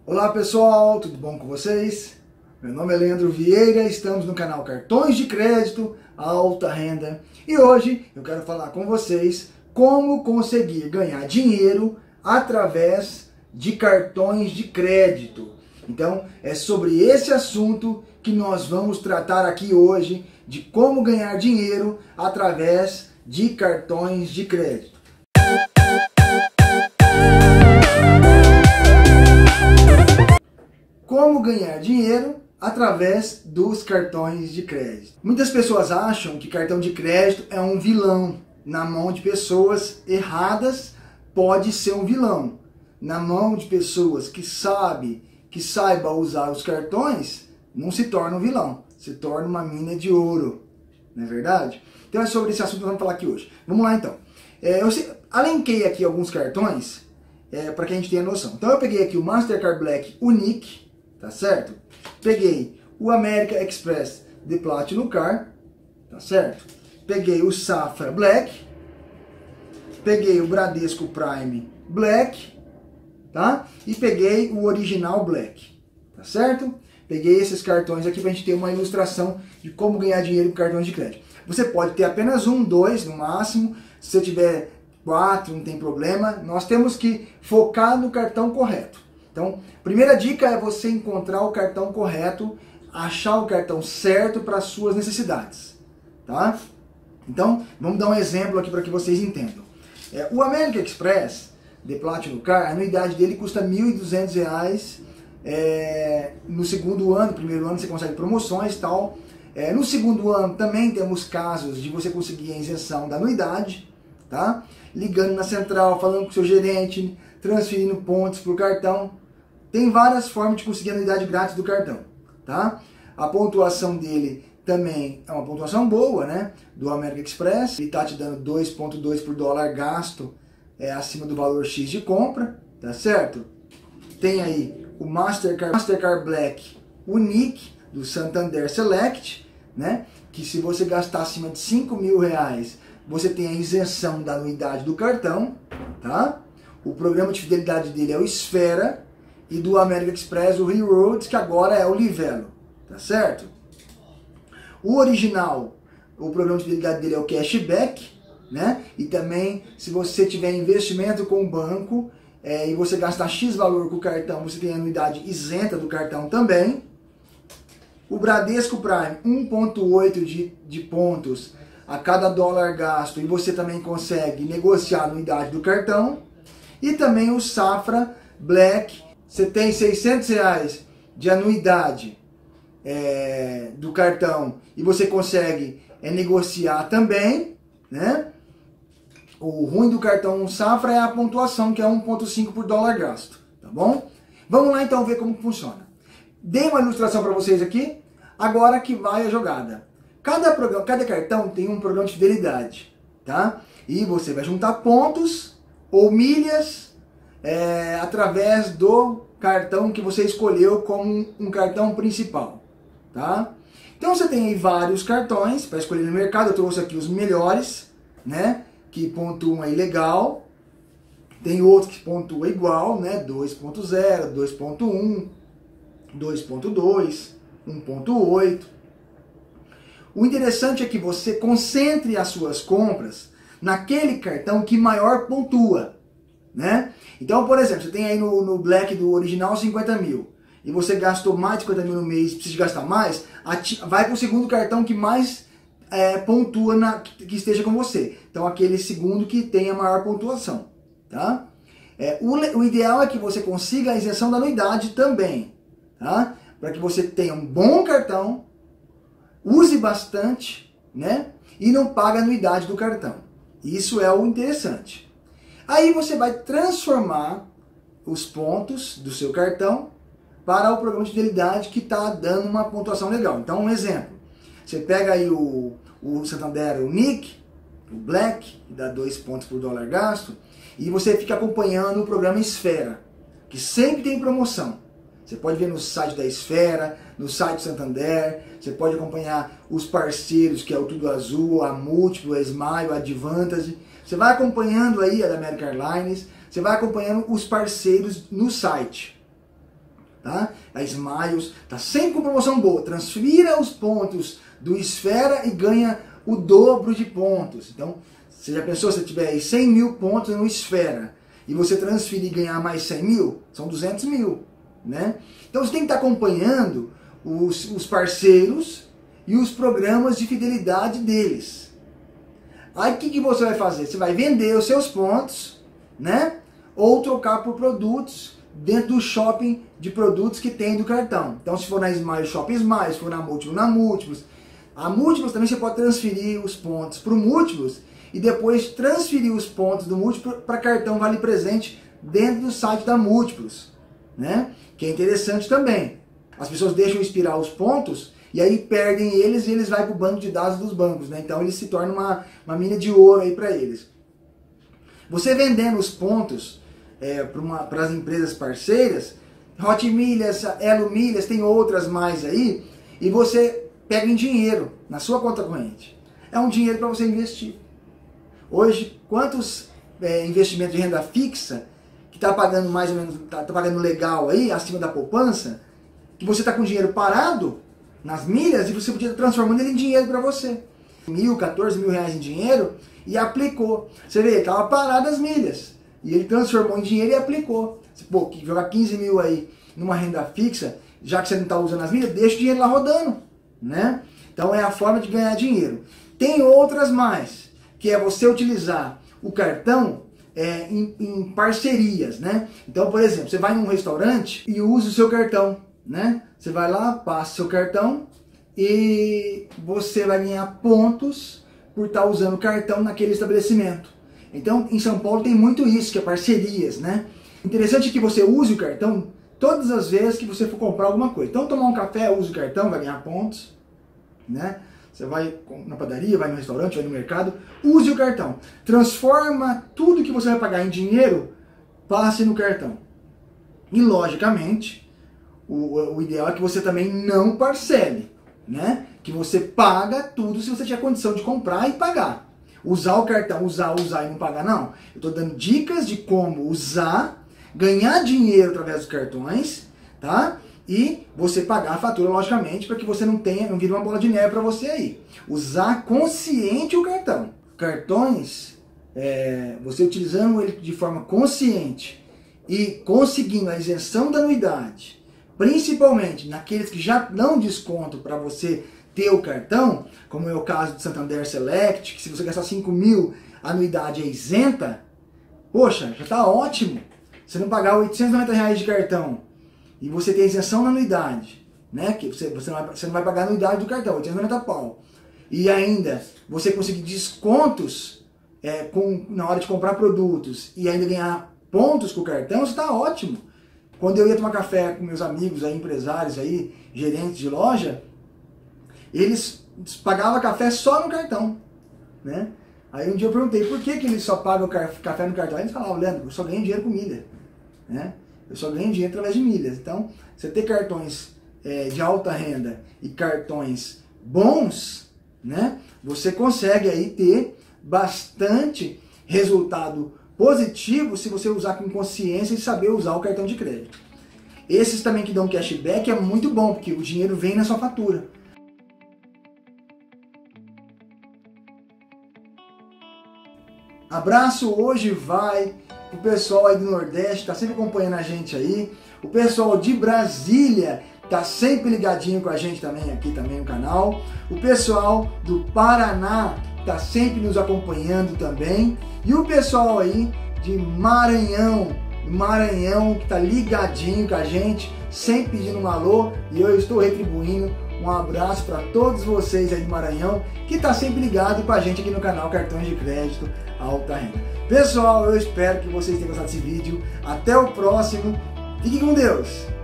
Olá pessoal, tudo bom com vocês? Meu nome é Leandro Vieira, estamos no canal Cartões de Crédito Alta Renda e hoje eu quero falar com vocês como conseguir ganhar dinheiro através de cartões de crédito. Então é sobre esse assunto que nós vamos tratar aqui hoje, de como ganhar dinheiro através de cartões de crédito. Como ganhar dinheiro através dos cartões de crédito. Muitas pessoas acham que cartão de crédito é um vilão. Na mão de pessoas erradas pode ser um vilão. Na mão de pessoas que saiba usar os cartões, não se torna um vilão. Se torna uma mina de ouro. Não é verdade? Então é sobre esse assunto que nós vamos falar aqui hoje. Vamos lá então. Eu alenquei aqui alguns cartões para que a gente tenha noção. Então eu peguei aqui o Mastercard Black Unique. Tá certo? Peguei o American Express de Platinum Card, tá certo? Peguei o Safra Black, peguei o Bradesco Prime Black, tá? E peguei o Original Black, tá certo? Peguei esses cartões aqui pra gente ter uma ilustração de como ganhar dinheiro com cartões de crédito. Você pode ter apenas um, dois no máximo. Se você tiver 4, não tem problema. Nós temos que focar no cartão correto. Então, primeira dica é você encontrar o cartão correto, achar o cartão certo para as suas necessidades, tá? Então, vamos dar um exemplo aqui para que vocês entendam. O American Express de Platinum Card, a anuidade dele custa R$ 1.200. No segundo ano, primeiro ano você consegue promoções e tal. No segundo ano também temos casos de você conseguir a isenção da anuidade, tá? Ligando na central, falando com o seu gerente, transferindo pontos para o cartão. Tem várias formas de conseguir a anuidade grátis do cartão, tá? A pontuação dele também é uma pontuação boa, né? Do American Express. Ele tá te dando 2,2 por dólar gasto acima do valor X de compra, tá certo? Tem aí o Mastercard Black Unique do Santander Select, né? Que se você gastar acima de R$ 5.000, você tem a isenção da anuidade do cartão, tá? O programa de fidelidade dele é o Esfera. E do American Express, o Rewards, que agora é o Livelo, tá certo? O original, o programa de fidelidade dele é o Cashback, né? E também, se você tiver investimento com o banco e você gastar X valor com o cartão, você tem a anuidade isenta do cartão também. O Bradesco Prime, 1,8 de pontos a cada dólar gasto, e você também consegue negociar a anuidade do cartão. E também o Safra Black. Você tem R$ 600 de anuidade do cartão e você consegue negociar também, né? O ruim do cartão Safra é a pontuação, que é 1,5 por dólar gasto, tá bom? Vamos lá então ver como funciona. Dei uma ilustração para vocês aqui, agora que vai a jogada. Cada cartão tem um programa de fidelidade, tá? E você vai juntar pontos ou milhas através do cartão que você escolheu como um cartão principal, tá? Então você tem aí vários cartões para escolher no mercado. Eu trouxe aqui os melhores, né? Que pontuam aí legal. Tem outros que pontuam igual, né? 2.0, 2.1, 2.2, 1.8. O interessante é que você concentre as suas compras naquele cartão que maior pontua, né? Então, por exemplo, você tem aí no Black do original 50 mil e você gastou mais de 50 mil no mês, precisa gastar mais, vai para o segundo cartão que mais pontua, que esteja com você. Então, aquele segundo que tem a maior pontuação, tá? O ideal é que você consiga a isenção da anuidade também, tá? Para que você tenha um bom cartão, use bastante, né? E não pague a anuidade do cartão. Isso é o interessante. Aí você vai transformar os pontos do seu cartão para o programa de fidelidade que está dando uma pontuação legal. Então, um exemplo. Você pega aí o Santander Unique, o Black, que dá 2 pontos por dólar gasto, e você fica acompanhando o programa Esfera, que sempre tem promoção. Você pode ver no site da Esfera, no site do Santander, você pode acompanhar os parceiros, que é o Tudo Azul, a Múltiplo, a Smile, a Advantage. Você vai acompanhando aí a da American Airlines, você vai acompanhando os parceiros no site. tá? A Smiles tá sempre com promoção boa. Transfira os pontos do Esfera e ganha o dobro de pontos. Então, você já pensou, se tiver aí 100 mil pontos no Esfera e você transferir e ganhar mais 100 mil, são 200 mil, né? Então você tem que estar acompanhando os parceiros e os programas de fidelidade deles. Aí o que você vai fazer? Você vai vender os seus pontos, né? Ou trocar por produtos dentro do shopping de produtos que tem do cartão. Então se for na Smile, Shopping Smile, se for na Múltiplos. A Múltiplos também você pode transferir os pontos para o Múltiplos e depois transferir os pontos do Múltiplos para cartão Vale Presente dentro do site da Múltiplos, né? Que é interessante também. As pessoas deixam expirar os pontos e aí perdem eles e eles vão para o banco de dados dos bancos, né? Então eles se tornam uma mina de ouro aí para eles. Você vendendo os pontos para as empresas parceiras, Hot Milhas, Elo Milhas, tem outras mais aí, e você pega em dinheiro na sua conta corrente. É um dinheiro para você investir. Hoje, quantos investimentos de renda fixa que está pagando mais ou menos, tá pagando legal aí, acima da poupança, que você está com dinheiro parado nas milhas e você podia estar transformando ele em dinheiro para você. 14 mil reais em dinheiro e aplicou. Você vê, ele estava parado as milhas e ele transformou em dinheiro e aplicou. Pô, jogar 15 mil aí numa renda fixa, já que você não está usando as milhas, deixa o dinheiro lá rodando, né? Então é a forma de ganhar dinheiro. Tem outras mais, que é você utilizar o cartão em parcerias, né? Então, por exemplo, você vai num restaurante e usa o seu cartão, né? Você vai lá, passa seu cartão e você vai ganhar pontos por estar usando o cartão naquele estabelecimento. Então, em São Paulo tem muito isso, que é parcerias, né? Interessante que você use o cartão todas as vezes que você for comprar alguma coisa. Então, tomar um café, use o cartão, vai ganhar pontos, né? Você vai na padaria, vai no restaurante, vai no mercado, use o cartão. Transforma tudo que você vai pagar em dinheiro, passe no cartão. E, logicamente, o ideal é que você também não parcele, né? Que você paga tudo se você tiver condição de comprar e pagar. Usar o cartão, usar e não pagar, não. Eu estou dando dicas de como usar, ganhar dinheiro através dos cartões, tá? E você pagar a fatura, logicamente, para que você não vire uma bola de neve para você aí. Usar consciente o cartão. Cartões, você utilizando ele de forma consciente e conseguindo a isenção da anuidade, principalmente naqueles que já dão desconto para você ter o cartão, como é o caso do Santander Select, que se você gastar 5 mil, a anuidade é isenta, poxa, já está ótimo. Você não pagar R$890 de cartão e você tem isenção na anuidade, né? Que você não vai pagar a anuidade do cartão, 890 pau. E ainda você conseguir descontos na hora de comprar produtos e ainda ganhar pontos com o cartão, isso está ótimo. Quando eu ia tomar café com meus amigos aí, empresários aí, gerentes de loja, eles pagavam café só no cartão, né? Aí um dia eu perguntei, por que eles só pagam café no cartão? Aí eles falavam, Leandro, eu só ganho dinheiro com milha, né? Eu só ganho dinheiro através de milhas. Então, você ter cartões de alta renda e cartões bons, né? Você consegue aí ter bastante resultado positivo se você usar com consciência e saber usar o cartão de crédito. Esses também que dão cashback é muito bom, porque o dinheiro vem na sua fatura. Abraço hoje vai pro pessoal aí do Nordeste, tá sempre acompanhando a gente aí. O pessoal de Brasília tá sempre ligadinho com a gente também aqui também no canal. O pessoal do Paraná tá sempre nos acompanhando também. E o pessoal aí de Maranhão que tá ligadinho com a gente, sempre pedindo um alô, e eu estou retribuindo. Um abraço para todos vocês aí do Maranhão, que tá sempre ligado com a gente aqui no canal Cartões de Crédito Alta Renda. Pessoal, eu espero que vocês tenham gostado desse vídeo. Até o próximo. Fique com Deus!